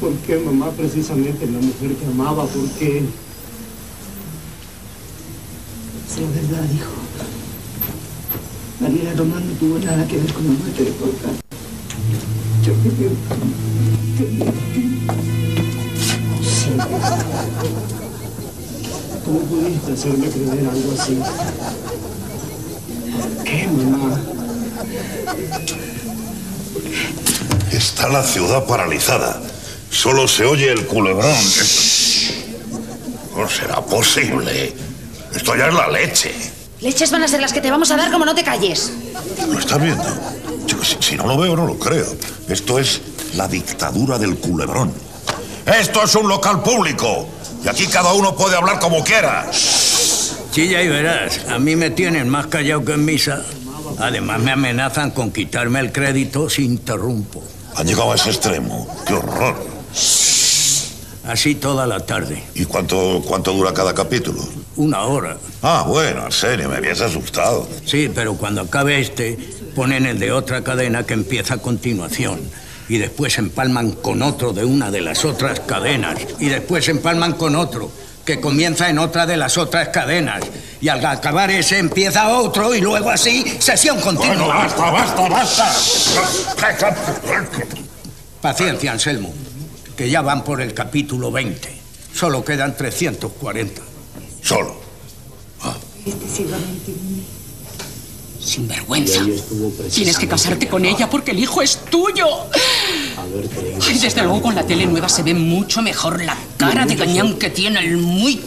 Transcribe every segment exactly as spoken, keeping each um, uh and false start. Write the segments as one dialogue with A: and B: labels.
A: por qué, mamá, precisamente la mujer que amaba, porque... Es la verdad, hijo. Mariela Román no tuvo nada que ver con la muerte de Porca. Yo quería... quería... Sí. ¿Cómo pudiste hacerme creer algo así? ¿Por qué, mamá?
B: Está la ciudad paralizada. Solo se oye el culebrón. No será posible. Esto ya es la leche.
C: Leches van a ser las que te vamos a dar como no te calles.
B: ¿Lo estás viendo? Chico, si, si no lo veo, no lo creo. Esto es la dictadura del culebrón. Esto es un local público. Y aquí cada uno puede hablar como quiera.
D: Chilla y verás. A mí me tienen más callado que en misa. Además me amenazan con quitarme el crédito si interrumpo.
B: Han llegado a ese extremo. ¡Qué horror!
D: Así toda la tarde.
B: ¿Y cuánto, cuánto dura cada capítulo?
D: Una hora.
B: Ah, bueno, en serio, me habías asustado.
D: Sí, pero cuando acabe este, ponen el de otra cadena que empieza a continuación. Y después empalman con otro de una de las otras cadenas. Y después empalman con otro que comienza en otra de las otras cadenas. Y al acabar ese empieza otro y luego así, sesión continua.
B: Bueno, basta, basta, basta.
D: Paciencia, Anselmo, que ya van por el capítulo veinte. Solo quedan trescientos cuarenta.
B: Solo.
C: Ah. Este siglo veintiuno.
E: Sinvergüenza. Tienes que casarte con ella porque el hijo es tuyo. Ay, desde luego con la tele nueva se ve mucho mejor la cara de gañán que tiene el Muit.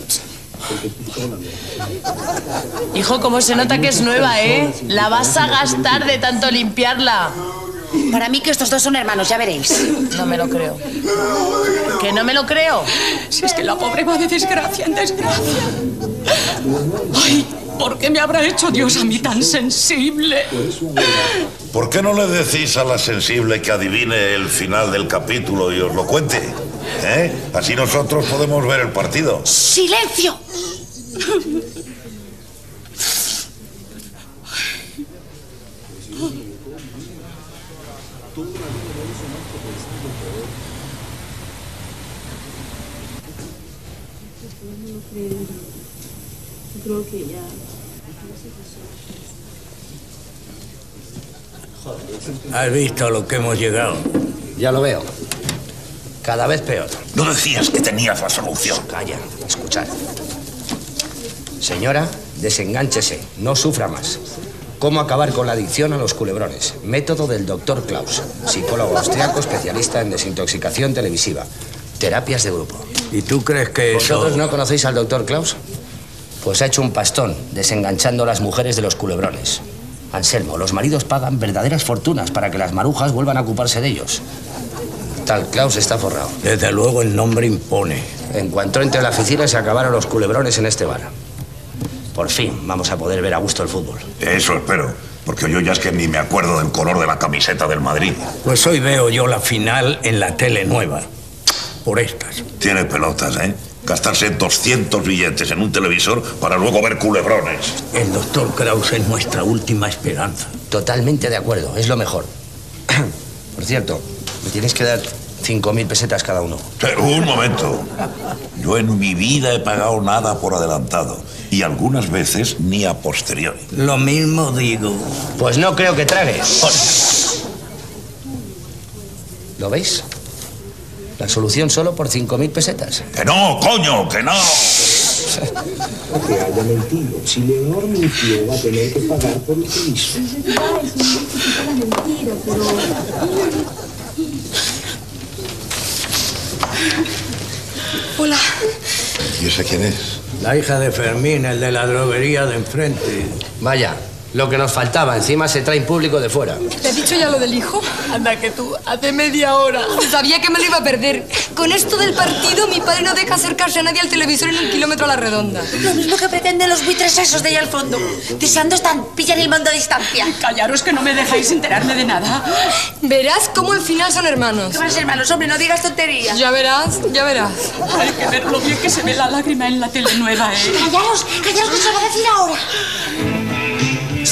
F: Hijo, cómo se nota que es nueva, ¿eh? La vas a gastar de tanto limpiarla.
C: Para mí que estos dos son hermanos, ya veréis.
F: No me lo creo. ¿Que no me lo creo?
E: Si es que la pobre va de desgracia en desgracia. Ay, ¿por qué me habrá hecho Dios a mí tan sensible?
B: ¿Por qué no le decís a la sensible que adivine el final del capítulo y os lo cuente? ¿Eh? Así nosotros podemos ver el partido.
C: ¡Silencio!
G: Creo que ya...
D: ¿Has visto a lo que hemos llegado?
H: Ya lo veo. Cada vez peor.
B: No decías que tenías la solución.
H: Calla, escuchad. Señora, desengánchese, no sufra más. ¿Cómo acabar con la adicción a los culebrones? Método del doctor Klaus, psicólogo austriaco especialista en desintoxicación televisiva. Terapias de grupo.
D: ¿Y tú crees que eso...?
H: ¿Vosotros no conocéis al doctor Klaus? Pues ha hecho un pastón desenganchando a las mujeres de los culebrones. Anselmo, los maridos pagan verdaderas fortunas para que las marujas vuelvan a ocuparse de ellos. Tal Klaus está forrado.
D: Desde luego el nombre impone.
H: En cuanto entre a la oficina se acabaron los culebrones en este bar. Por fin vamos a poder ver a gusto el fútbol.
B: Eso espero, porque yo ya es que ni me acuerdo del color de la camiseta del Madrid.
D: Pues hoy veo yo la final en la tele nueva. Por estas.
B: Tiene pelotas, ¿eh? Gastarse doscientos billetes en un televisor para luego ver culebrones.
D: El doctor Klaus es nuestra última esperanza.
H: Totalmente de acuerdo, es lo mejor. Por cierto, me tienes que dar cinco mil pesetas cada uno.
B: Un momento. Yo en mi vida he pagado nada por adelantado. Y algunas veces ni a posteriori.
D: Lo mismo digo.
H: Pues no creo que tragues. ¿Lo veis? La solución solo por cinco mil pesetas.
B: ¡Que no, coño, que no!
A: Que haya mentido. Si Leonor mintió, va a tener que pagar por lo que hizo.
G: Ay, sí, es una mentira, pero...
E: Hola.
B: ¿Y ese quién es?
D: La hija de Fermín, el de la droguería de enfrente.
H: Vaya, lo que nos faltaba. Encima se trae público de fuera.
E: ¿Te he dicho ya lo del hijo?
F: Anda, que tú, hace media hora.
E: Sabía que me lo iba a perder. Con esto del partido, mi padre no deja acercarse a nadie al televisor en un kilómetro a la redonda.
C: Lo mismo que pretenden los buitres esos de ahí al fondo. Deseando están, pillan el mando a distancia.
E: Callaros que no me dejáis enterarme de nada. Verás cómo al final son hermanos.
C: ¿Qué van a ser hermanos? Hombre, no digas tonterías.
E: Ya verás, ya verás. Hay que ver lo bien que se ve la lágrima en la tele nueva, ¿eh?
C: Callaros, callaros que se va a decir ahora.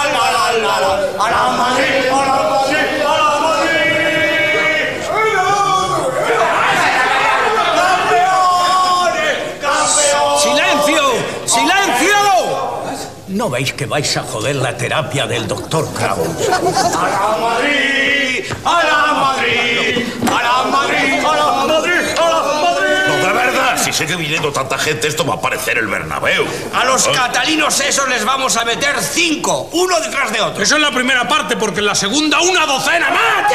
D: ¿No veis que vais a joder la terapia del doctor Kraus?
I: ¡A la Madrid! ¡A la Madrid! ¡A la Madrid! ¡A la Madrid! ¡A la Madrid!
B: No, de verdad, si sigue viniendo tanta gente, esto va a parecer el Bernabéu.
J: A los catalinos esos les vamos a meter cinco, uno detrás de otro.
I: Eso es la primera parte, porque en la segunda una docena más.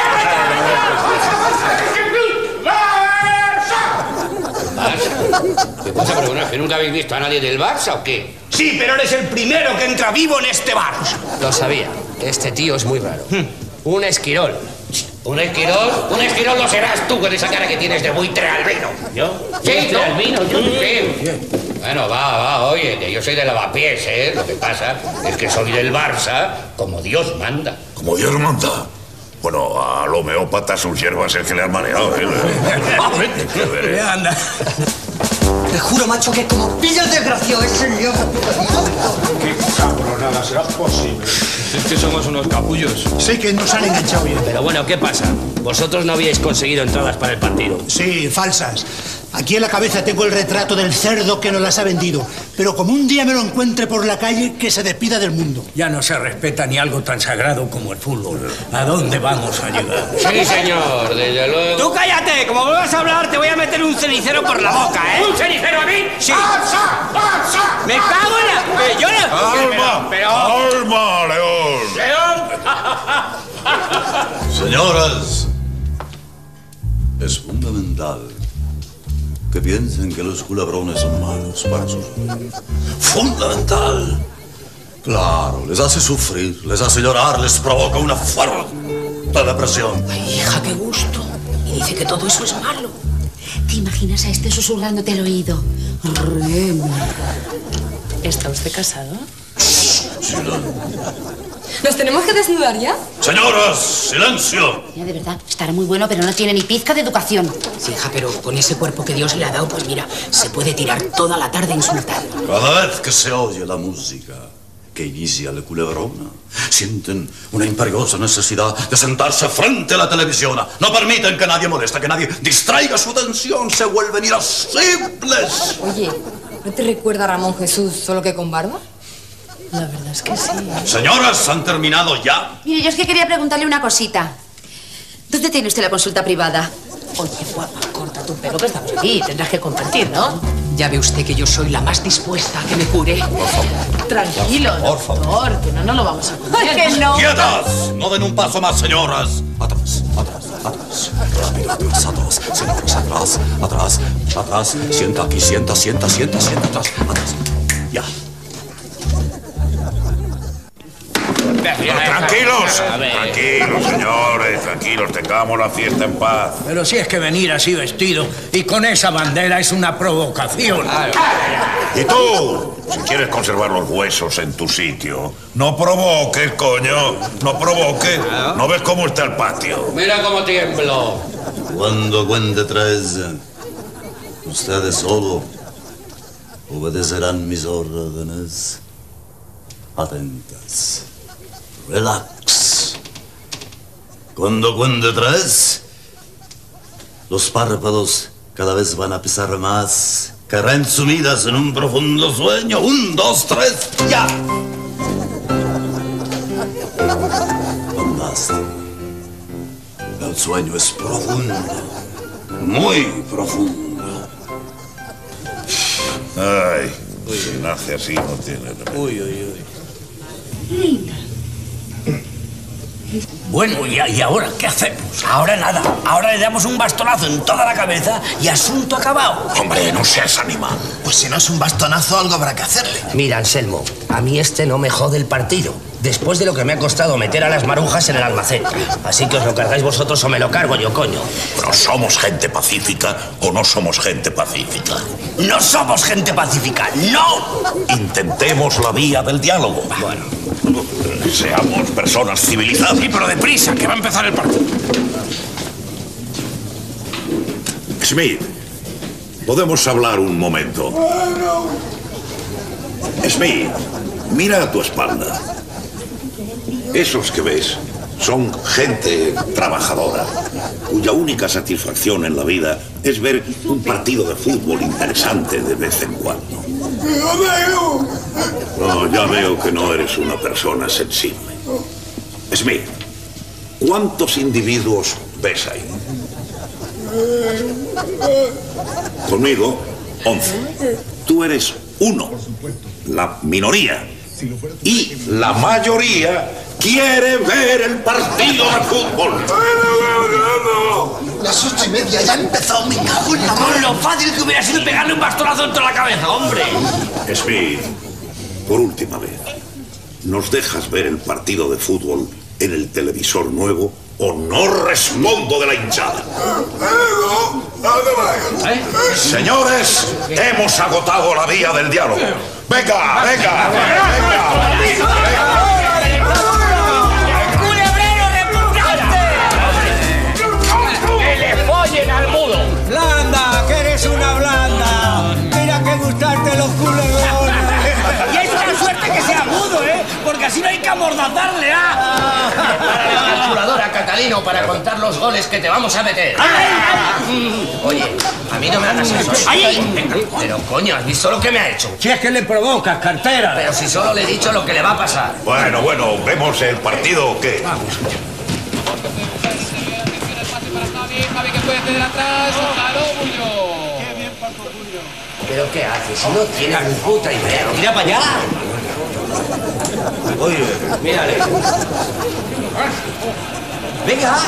H: ¿Qué pasa, pero bueno, que nunca habéis visto a nadie del Barça o qué?
J: Sí, pero eres el primero que entra vivo en este bar.
H: Lo sabía. Este tío es muy raro. Un esquirol. ¿Un esquirol? Un esquirol lo serás tú con esa cara que tienes de buitre albino.
J: ¿Yo?
H: Sí,
J: ¿Buitre
H: ¿no?
J: albino? ¿Yo?
H: Sí. Bueno, va, va, oye, que yo soy de Lavapiés, ¿eh? Lo que pasa es que soy del Barça como Dios manda.
B: ¿Como Dios manda? Bueno, al homeópata sus hierbas es que le han mareado, ¿eh? Qué ver, ¿eh?
D: Anda.
K: Te juro, macho, que como pilla el desgraciado ese lío.
I: ¡Qué cabronada! ¿Será posible? Es que somos unos capullos.
L: Sí que nos han enganchado bien.
H: Pero bueno, ¿qué pasa? Vosotros no habíais conseguido entradas para el partido.
L: Sí, falsas. Aquí en la cabeza tengo el retrato del cerdo que nos las ha vendido. Pero como un día me lo encuentre por la calle, que se despida del mundo.
D: Ya no se respeta ni algo tan sagrado como el fútbol. ¿A dónde vamos a llegar?
H: Sí, señor, desde luego.
J: Tú cállate, como vuelvas a hablar te voy a meter un cenicero por la boca, ¿eh?
H: ¿Un cenicero a mí?
J: Sí. Me cago en la... Pero yo no...
B: ¡Calma!
J: Pero...
B: ¡Calma, León!
J: ¡León!
M: Señoras, es fundamental que piensen que los culebrones son malos para sus vidas. ¡Fundamental! Claro, les hace sufrir, les hace llorar, les provoca una fuerte depresión.
E: Ay, hija, qué gusto. Y dice que todo eso es malo.
C: ¿Te imaginas a este susurrándote al oído? Remo.
F: ¿Está usted casado?
N: ¿Nos tenemos que desnudar ya?
M: Señoras, silencio.
C: Ya, de verdad, estará muy bueno, pero no tiene ni pizca de educación.
E: Sí, hija, pero con ese cuerpo que Dios le ha dado, pues mira, se puede tirar toda la tarde insultando.
M: Cada vez que se oye la música que inicia la culebrona, sienten una imperiosa necesidad de sentarse frente a la televisión. No permiten que nadie moleste, que nadie distraiga su atención. Se vuelven irascibles.
N: Oye, ¿no te recuerda a Ramón Jesús, solo que con barba?
F: La verdad es que sí.
M: Señoras, ¿han terminado ya?
C: Mire, yo es que quería preguntarle una cosita. ¿Dónde tiene usted la consulta privada?
E: Oye, guapa, corta tu pelo que estamos aquí. Tendrás que compartir, ¿no? Ya ve usted que yo soy la más dispuesta a que me cure.
M: Por favor.
F: Tranquilo,
M: Por favor.
F: doctor, que no nos lo vamos a comer.
C: ¿Por qué no?
M: ¡Quietas! No den un paso más, señoras. Atrás, atrás, atrás. Rápido, atrás, atrás. Señoras, atrás, atrás, atrás. Sienta aquí, sienta, sienta, sienta, sienta, atrás, atrás. Ya.
B: Tranquilos, tranquilos, señores, tranquilos, tengamos la fiesta en paz.
D: Pero si es que venir así vestido y con esa bandera es una provocación.
B: Y tú, si quieres conservar los huesos en tu sitio, no provoques, coño, no provoques. ¿No ves cómo está el patio?
H: Mira cómo tiemblo.
M: Cuando cuente tres, ustedes solo obedecerán mis órdenes. Atentas. Relax. Cuando cuente tres, los párpados cada vez van a pesar más. Caerán sumidas en un profundo sueño. Un, dos, tres, ya. Fantástico. El sueño es profundo. Muy profundo.
B: Ay, si nace así no tiene remedio.
D: Uy, uy, uy. Bueno, ¿y, ¿y ahora qué hacemos?
J: Ahora nada. Ahora le damos un bastonazo en toda la cabeza y asunto acabado.
B: Hombre, no seas animal.
L: Pues si no es un bastonazo, algo habrá que hacerle.
H: Mira, Anselmo, a mí este no me jode el partido. Después de lo que me ha costado meter a las marujas en el almacén. Así que os lo cargáis vosotros o me lo cargo yo, coño.
B: ¿Pero somos gente pacífica o no somos gente pacífica?
J: No somos gente pacífica, no.
B: Intentemos la vía del diálogo.
J: Bueno.
B: Seamos personas civilizadas.
J: Sí, pero deprisa, que va a empezar el partido.
B: Smith, ¿podemos hablar un momento? Smith, mira a tu espalda. Esos que ves son gente trabajadora, cuya única satisfacción en la vida es ver un partido de fútbol interesante de vez en cuando. No, ya veo que no eres una persona sensible. Smith, ¿cuántos individuos ves ahí? Conmigo, once. Tú eres uno, la minoría. Y la mayoría quiere ver el partido de fútbol.
J: Las ocho y media, ya ha empezado, me cago en la mano. Lo fácil que hubiera sido pegarle un bastonazo dentro de la cabeza, hombre.
B: Smith, por última vez, ¿nos dejas ver el partido de fútbol en el televisor nuevo o no respondo de la hinchada? ¿Eh? Señores, hemos agotado la vía del diálogo. ¡Venga, venga! venga, venga.
J: Al mudo.
D: ¡Blanda! ¡Que eres una blanda! ¡Mira que gustarte los culebrones!
J: Y es una suerte que sea mudo, ¿eh? Porque así no hay que amordazarle, ¿ah? Para la calculadora, Catalino, para contar los goles que te vamos a meter. Oye, a mí no me hagas eso. ¡Ay! Pero, coño, ¿has visto lo que me ha hecho?
D: Si es que le provocas, cartera.
J: Pero si solo le he dicho lo que le va a pasar.
B: Bueno, bueno, ¿vemos el partido o qué?
O: Javi que puede ceder atrás, ojalá Bullo.
H: Qué bien, Paco Bullo. ¿Pero qué haces? Si no tienes ni puta idea. ¡Mira para allá!
K: Oye,
H: mírale.
K: Venga.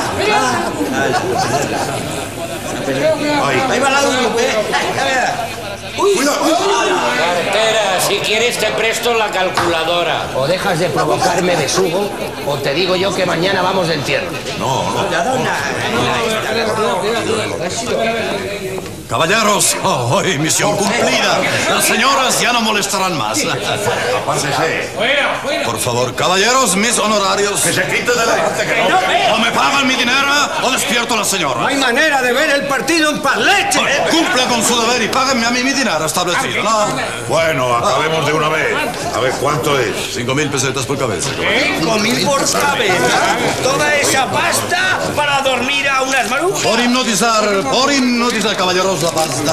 B: Ahí,
K: ahí va la uno,
H: Uy, cartera, si quieres te presto la calculadora. O dejas de provocarme besugo, o te digo yo que mañana vamos de entierro.
B: No, no.
M: Caballeros, oh, hoy misión cumplida. Las señoras ya no molestarán más.
B: Apártese.
M: Por favor, caballeros, mis honorarios.
B: Que se quite de delante, que no.
M: O me pagan mi dinero o despierto a la señora.
D: No hay manera de ver el partido en parleche.
M: Cumpla con su deber y páguenme a mí mi dinero establecido, ¿no?
B: Bueno, acabemos de una vez. A ver, ¿cuánto es?
M: Cinco mil pesetas por cabeza.
J: ¿Cinco mil por cabeza? ¿Toda esa pasta para dormir a unas marujas?
M: Por hipnotizar, por hipnotizar, caballeros, la pasta.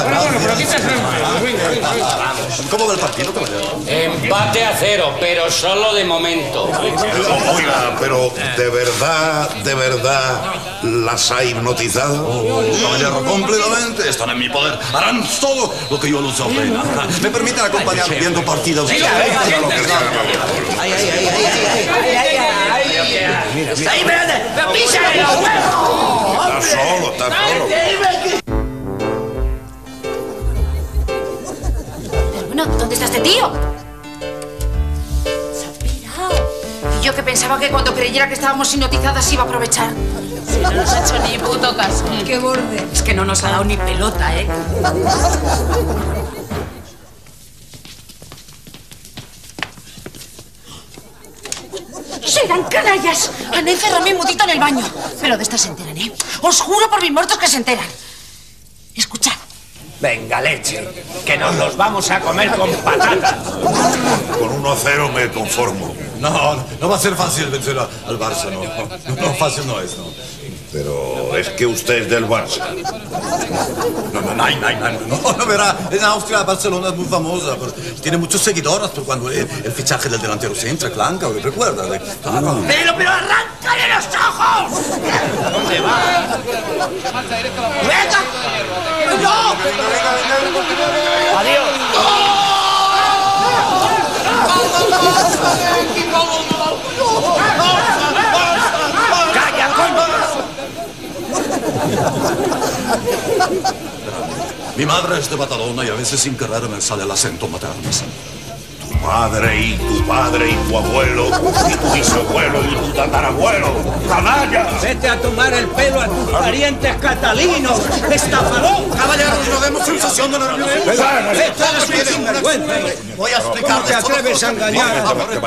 M: ¿Cómo va el partido, caballero?
H: Empate a cero, pero solo de momento.
B: Oiga, pero ¿de verdad, de verdad las ha hipnotizado?
M: Oh, caballero, completamente. Están en mi poder. Harán todo lo que yo les ordeno. ¿Me permiten acompañar viendo partidos?
J: Venga, venga, ay, ay, ay, ay, ay, ay, ay, ay. Mira, mira. Ahí, espérate, pero písale los huevos.
B: Está solo, está solo.
C: Pero bueno, ¿dónde está este tío? Se ha pirado. Y yo que pensaba que cuando creyera que estábamos hipnotizadas iba a aprovechar.
F: Sí, no nos ha hecho ni puto caso.
N: Qué borde.
E: Es que no nos ha dado ni pelota, ¿eh?
C: ¡Serán canallas! Han encerrado a mi mudito en el baño. Pero de estas se enteran, ¿eh? Os juro por mis muertos que se enteran. Escuchad.
J: Venga, leche, que nos los vamos a comer con patatas.
B: Con uno a cero me conformo.
M: No, no va a ser fácil vencer al Barça, no. No, no fácil no es, no.
B: Pero es que usted es del Barça.
M: No, no, no, no, no, no, no, verá, en Austria Barcelona es muy famosa, tiene muchos seguidores por cuando el, el fichaje del delantero centro, Klanka, ¿recuerda? Claro.
J: Pero, pero arráncale los ojos. ¿Dónde va? ¡Venga! ¡No! ¡Adiós! ¡Calla, coño!
M: Mi madre es de Badalona y a veces sin querer me sale el acento materno.
B: Tu madre y tu padre y tu abuelo y tu bisabuelo y tu tatarabuelo. ¡Canalla!
D: Vete a tomar el pelo a tus parientes catalinos, estafador.
M: Caballeros, no demos sensación de nerviosismo.
D: Esto es sinvergüenza.
M: Voy a explicarles.
D: ¿Cómo te atreves a engañar?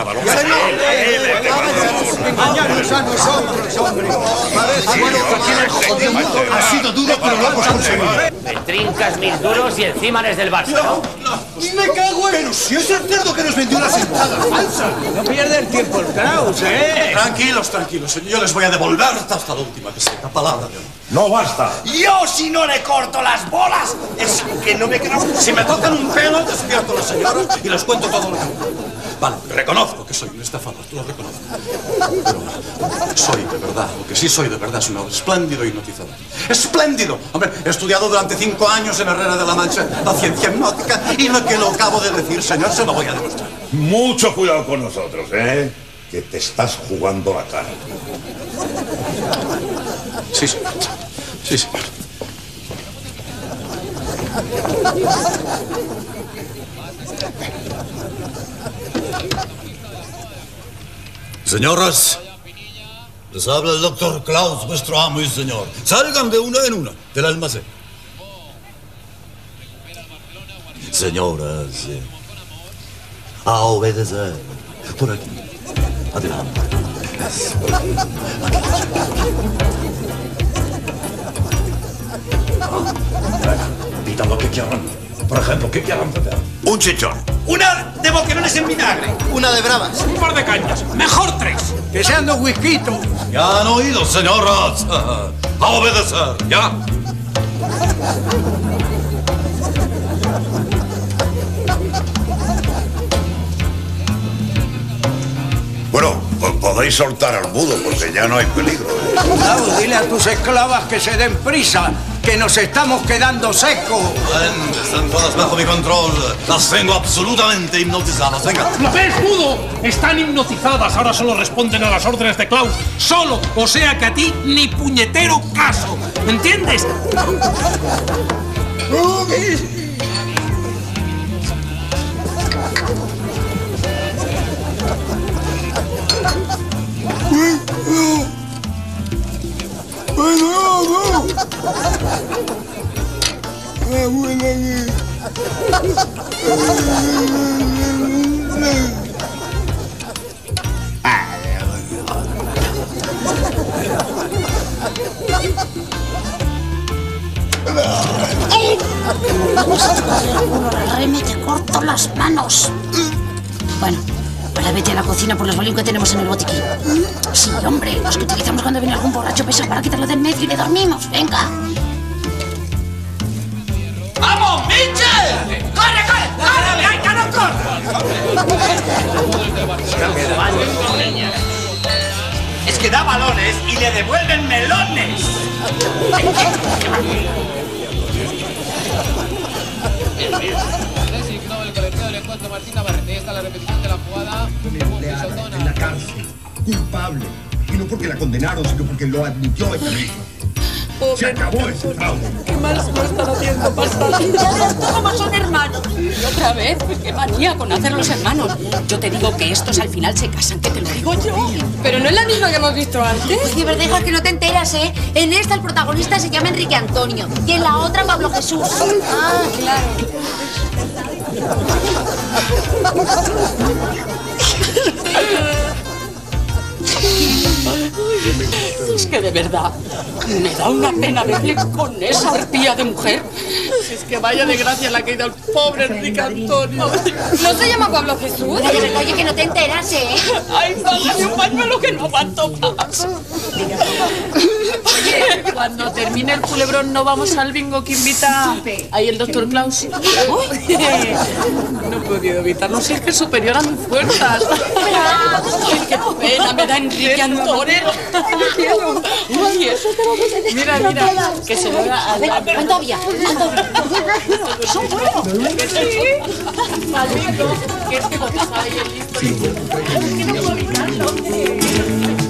D: Engañarnos a nosotros, hombre.
L: Ha sido duro, pero lo hemos conseguido.
J: trincas mil duros y encima eres del Barça, ¿no?
L: ¡Me cago en... Pero si es el cerdo que nos vendió la sentada falsa.
D: No pierde el tiempo el Klaus, ¿eh?
M: Tranquilos, tranquilos. Yo les voy a devolver hasta la última que sea. Palabra de honor.
B: No basta.
I: Yo si no le corto las bolas, es que no me creo.
M: Si me tocan un pelo, despierto a las señoras y les cuento todo lo que... Vale, reconozco que soy un estafador, lo reconozco. Pero soy de verdad, lo que sí soy de verdad es un espléndido hipnotizador. ¡Espléndido! Hombre, he estudiado durante cinco años en Herrera de la Mancha la ciencia hipnótica y lo que lo acabo de decir, señor, se lo voy a demostrar.
B: Mucho cuidado con nosotros, ¿eh? Que te estás jugando la cara.
M: Sí, señor. Sí, señor. Señoras, les habla el doctor Klaus, vuestro amo y señor. Salgan de una en una del almacén. Señoras, eh, a obedecer. Por aquí. Adelante. Pidan lo que quieran. Por ejemplo, ¿qué quieran beber?
B: Un chichón.
I: Una de boquerones en vinagre.
K: Una de bravas.
O: Un par de cañas. Mejor tres.
D: Que sean dos whiskitos.
M: Ya han oído, señoras. A obedecer, ¿ya?
B: Bueno, pues podéis soltar al mudo porque ya no hay peligro.
D: Klaus, dile a tus esclavas que se den prisa, que nos estamos quedando secos.
M: Bien, están todas bajo mi control. Las tengo absolutamente hipnotizadas. Venga.
O: ¿Lo ves, mudo? Están hipnotizadas. Ahora solo responden a las órdenes de Klaus. Solo. O sea que a ti ni puñetero caso. ¿Me entiendes?
C: Reme, te corto las manos. Bueno, ahora vete a la cocina por los bolígrafos que tenemos en el botiquín. Sí, hombre, los que utilizamos cuando viene algún borracho pesado para quitarlo del medio y le dormimos. Venga.
I: ¡Vamos, Mitchell! ¡Corre, corre! ¡Corre! ¡Ay, que no corre! Es que da balones y le devuelven melones.
O: Designó el colegiado del encuentro Martina Barrete. Esta es la repetición de la jugada.
A: En la cárcel, culpable. Y no porque la condenaron, sino porque lo admitió ella misma. Se acabó ese fraude.
E: ¿Qué más no están haciendo pasar?
C: Ya ves tú cómo son hermanos.
E: Y otra vez, qué manía con hacer los hermanos. Yo te digo que estos al final se casan, que te lo digo yo.
N: Pero no es la misma que hemos visto antes.
C: Oye, pero deja que no te enteras, ¿eh? En esta el protagonista se llama Enrique Antonio y en la otra Pablo Jesús.
N: Ah, claro.
E: Es que de verdad, me da una pena verle con esa arpía de mujer.
F: Es que vaya desgracia la que ha ido al pobre Enrique Antonio.
N: ¿No se llama Pablo Jesús?
C: Oye, oye, que no te enteras, ¿eh?
E: Ay, págame un pañuelo que no aguanto más.
F: Oye, cuando termine el culebrón no vamos al bingo que invita ahí el doctor Klaus. Uy, no he podido evitarlo, si es que es superior a mis fuerzas.
E: Ay, qué pena me da Enrique Antonio.
F: Oye, mira, mira, que se lo da a
C: ver, anda bien, anda bien. Son buenos.
F: Que sí, al bingo, que es que botas ahí el listo. Es que no puedo evitarlo.